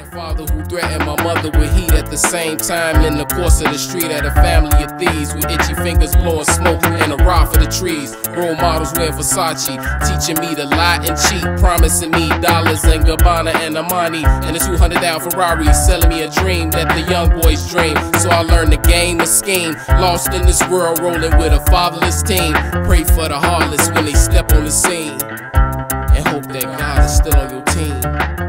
Father who threatened my mother with heat at the same time. In the course of the street at a family of thieves with itchy fingers blowing smoke and a rod for the trees. Role models wearing Versace, teaching me to lie and cheat, promising me dollars and Gabbana and Armani and a 200 down Ferrari, selling me a dream that the young boys dream. So I learned the game, a scheme, lost in this world, rolling with a fatherless team. Pray for the heartless when they step on the scene, and hope that God is still on your team.